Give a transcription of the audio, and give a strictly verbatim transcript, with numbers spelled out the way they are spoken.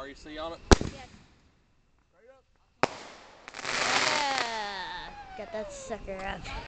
R E C on it? Yes. Yeah. Got that sucker up.